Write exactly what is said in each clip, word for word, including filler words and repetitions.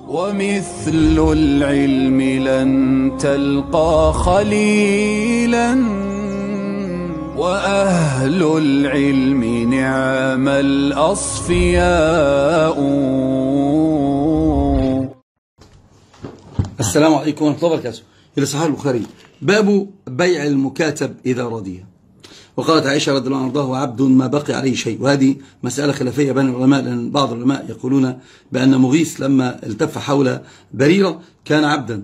ومثل العلم لن تلقى خليلا، وأهل العلم نعم الأصفياء. السلام عليكم ورحمة الله وبركاته. إلى صحيح البخاري باب بيع المكاتب إذا رضي. وقالت عائشة رضي الله عنها وارضاها: عبد ما بقي عليه شيء. وهذه مسألة خلافية بين العلماء، لأن بعض العلماء يقولون بأن مغيث لما التف حول بريرة كان عبدا،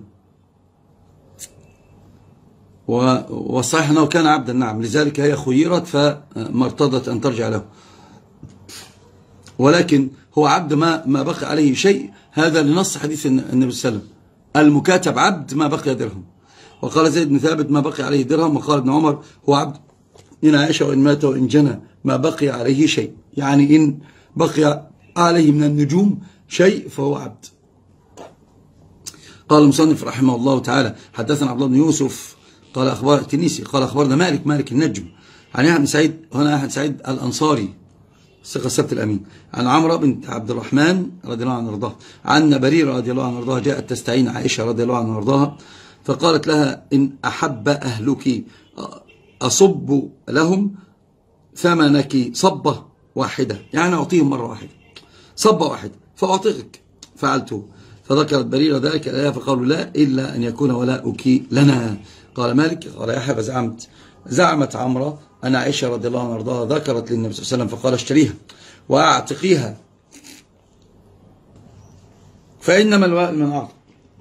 والصحيح أنه كان عبدا نعم، لذلك هي خيرت فما ارتضت أن ترجع له، ولكن هو عبد ما ما بقي عليه شيء. هذا لنص حديث النبي صلى الله عليه وسلم: المكاتب عبد ما بقي درهم. وقال زيد بن ثابت: ما بقي عليه درهم. وقال ابن عمر: هو عبد إن عاش وإن مات وإن جنى ما بقي عليه شيء، يعني إن بقي عليه من النجوم شيء فهو عبد. قال المصنف رحمه الله تعالى: حدثنا عبد الله بن يوسف قال أخبار التنيسي قال أخبرنا مالك مالك النجم عن يحيى بن سعيد، هنا يحيى بن سعيد الأنصاري الثقة السبت الأمين، عن عمرو بنت عبد الرحمن رضي الله عنه وارضاها عن بريرة رضي الله عنها وارضاها جاءت تستعين عائشة رضي الله عنها وارضاها، فقالت لها: إن أحب أهلك أصب لهم ثمنك صبة واحدة، يعني أعطيهم مرة واحدة صبة واحدة فأعطيك. فعلته. فذكرت بريرة ذلك الآية فقالوا: لا إلا أن يكون ولاؤك لنا. قال مالك قال يحيى: فزعمت زعمت عمرة أن عائشة رضي الله عنها وارضاها ذكرت للنبي صلى الله عليه وسلم فقال: اشتريها وأعتقيها فإنما الولاء لمن أعطى.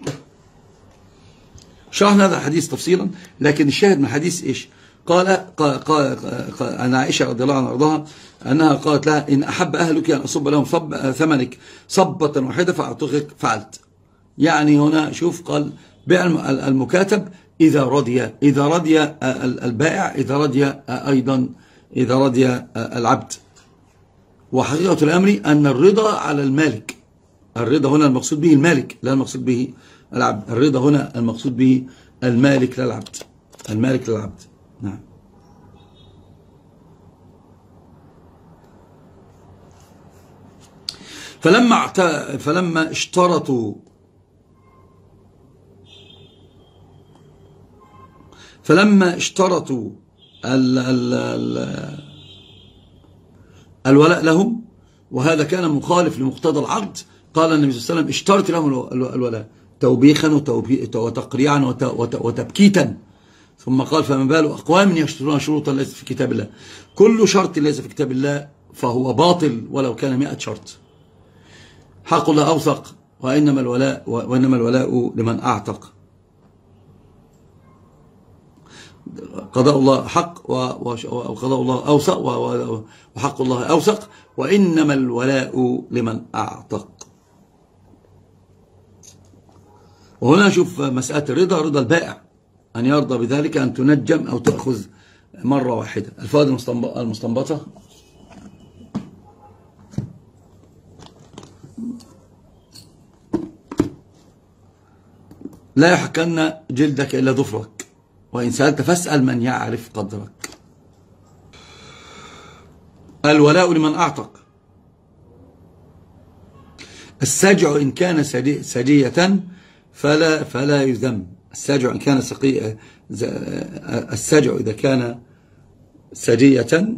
شرحنا هذا الحديث تفصيلا، لكن الشاهد من الحديث إيش؟ قال, قال, قال, قال أن عائشة رضي الله عنها وارضاها أنها قالت لها: إن أحب أهلك أن أصب لهم صب ثمنك صبة واحدة فأعتقك. فعلت. يعني هنا شوف قال: بيع المكاتب إذا رضي، إذا رضي البائع، إذا رضي أيضا إذا رضي العبد. وحقيقة الأمر أن الرضا على المالك، الرضا هنا المقصود به المالك لا المقصود به العبد، الرضا هنا المقصود به المالك لا العبد، المالك للعبد. نعم. فلما فلما اشترطوا فلما اشترطوا ال ال ال الولاء لهم، وهذا كان مخالف لمقتضى العقد، قال النبي صلى الله عليه وسلم: اشترط لهم الولاء توبيخا وتقريعا وتبكيتا. ثم قال: فما بال أقوام يشترون شروطا ليست في كتاب الله. كل شرط ليس في كتاب الله فهو باطل ولو كان مئة شرط. حق الله أوثق، وإنما الولاء وإنما الولاء لمن أعتق. قضاء الله حق وقضاء الله أوثق وحق الله أوثق، وإنما الولاء لمن أعتق. وهنا شوف مسألة الرضا، رضا البائع أن يرضى بذلك أن تنجم أو تأخذ مرة واحدة. الفوائد المستنبطة: لا يحكن جلدك إلا ظفرك، وإن سألت فاسأل من يعرف قدرك. الولاء لمن أعتق. السجع إن كان سجية فلا فلا يذم. السجع إن كان سقي السجع إذا كان سجية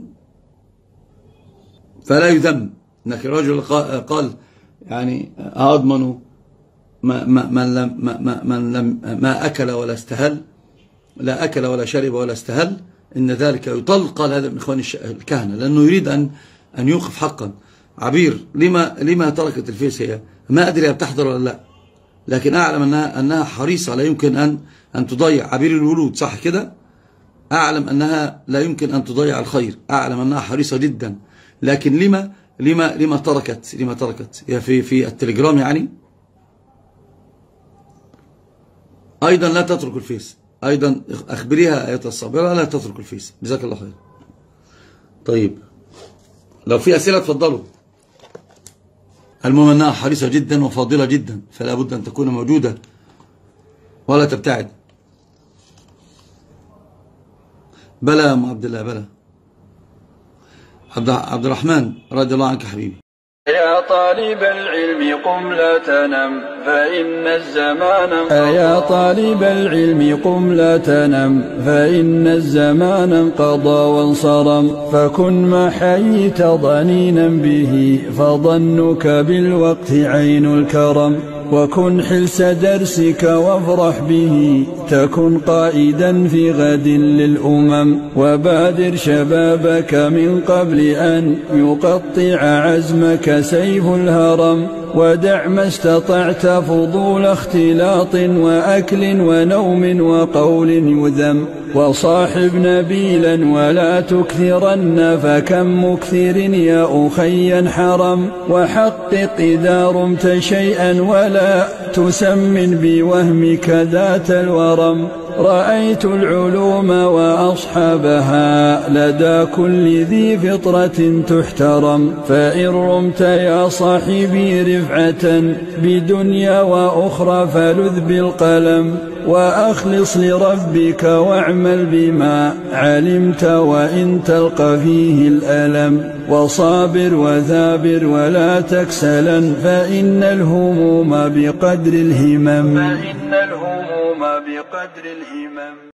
فلا يذم. إنك الرجل قال يعني: أضمن من لم من لم ما أكل ولا استهل، لا أكل ولا شرب ولا استهل، إن ذلك يطل. قال هذا من إخوان الكهنة، لأنه يريد أن أن يوقف حقا. عبير لما لما تركت الفيس؟ هي ما أدري هي بتحضر ولا لا، لكن أعلم أنها أنها حريصة لا يمكن أن أن تضيع. عبير الولود صح كده؟ أعلم أنها لا يمكن أن تضيع الخير، أعلم أنها حريصة جدا، لكن لما لما لما تركت لما تركت هي في في التليجرام يعني. أيضا لا تترك الفيس، أيضا أخبريها آية الصابرة لا تترك الفيس. جزاك الله خير. طيب لو في أسئلة تفضلوا. المهم أنها حريصة جدا وفاضلة جدا، فلا بد أن تكون موجودة ولا تبتعد. بلى يا أم عبد الله، بلى. عبد الرحمن رضي الله عنك حبيبي. يا طالب العلم قم لا تنم فإن الزمان يا طالب العلم قم لا تنم فإن الزمان انقضى وانصرم فكن ما حييت ضنينا به فظنك بالوقت عين الكرم وكن حلس درسك وافرح به تكن قائدا في غد للأمم وبادر شبابك من قبل أن يقطع عزمك سيف الهرم ودع ما استطعت فضول اختلاط وأكل ونوم وقول يذم وصاحب نبيلا ولا تكثرن فكم مكثر يا أخي حرم وحقق إذا رمت شيئا ولا تسمن بوهمك ذات الورم رأيت العلوم وأصحابها لدى كل ذي فطرة تحترم فإن رمت يا صاحبي رفعة بدنيا وأخرى فلذ بالقلم وأخلص لربك واعمل بما علمت وإن تلقى فيه الألم وصابر وثابر ولا تكسلا فإن الهموم بقدر الهمم فإن الهموم بقدر الهمم